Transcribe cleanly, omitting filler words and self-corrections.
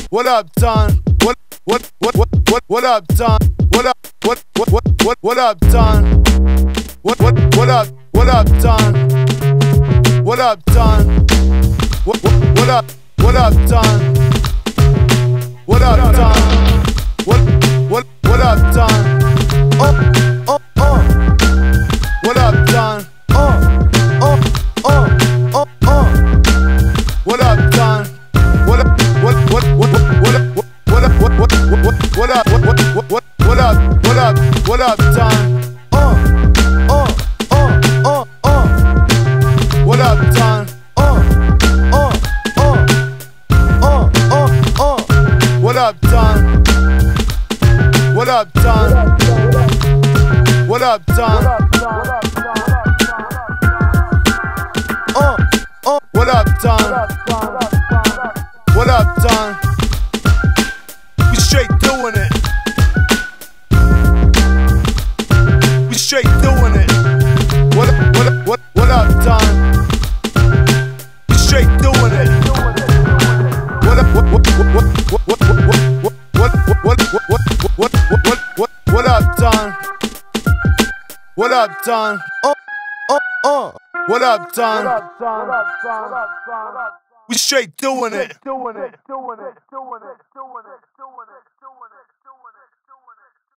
What up, Don? What up, Don? What up, Don? What up, Don? What up, Don? What up, Don? What up, Don? What up, Don? What up, Don? What up, Don? What up, Don? What up, Don? What up, Don? What up, Don? What up, Don? What up, Don? What up, Don? We straight doing it. We straight doing it. What up, Don? We straight doing it. What up, Don? What up, Don? What up, Don? We straight doing it.